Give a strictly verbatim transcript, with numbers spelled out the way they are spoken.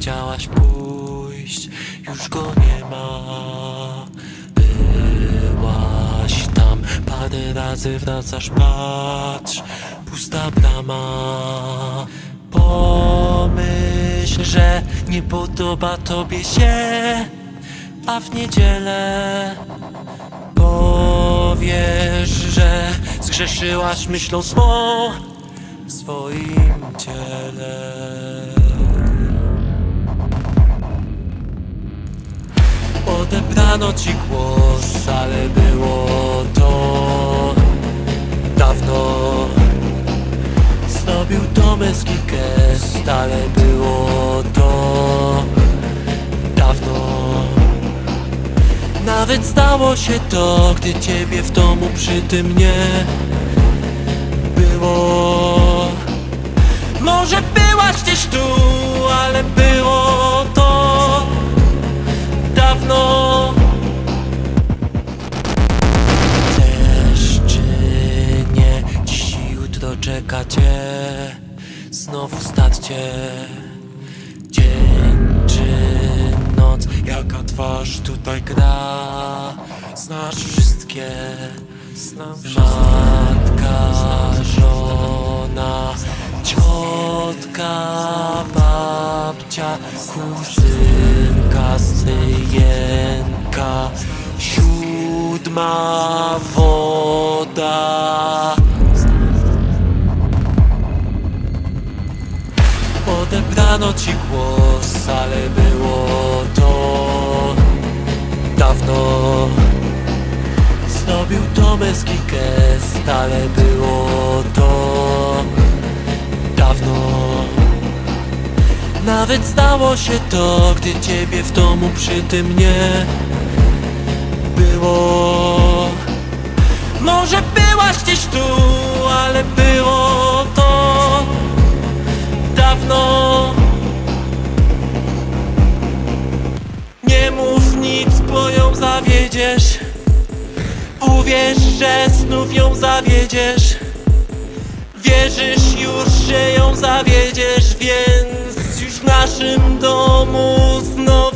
chciałaś pójść, już go nie ma. Byłaś tam parę razy, wracasz, patrz, pusta brama. Pomyśl, że nie podoba tobie się, a w niedzielę powiesz, że zgrzeszyłaś myślą swą w swoim ciele. Odebrano ci głos, ale było to dawno. Zrobił to męski gest, ale było to dawno. Nawet stało się to, gdy ciebie w domu przy tym nie było. Może byłaś gdzieś tu, ale było to dawno. Chcesz czy nie, dziś i jutro czeka cię znowu starcie. Dzień czy noc, jaka twarz tutaj gra, znasz wszystkie. Matka, żona, ciotka, babcia, kuzynka, stryjenka, siódma woda. Odebrano ci głos, ale było to dawno. Zrobił to męski gest, ale było to dawno. Nawet stało się to, gdy ciebie w domu przy tym nie było. Może byłaś gdzieś tu, ale było to dawno. Nie mów nic, bo ją zawiedziesz. Uwierz, że znów ją zawiedziesz. Wierzysz już, że ją zawiedziesz, więc już w naszym domu znów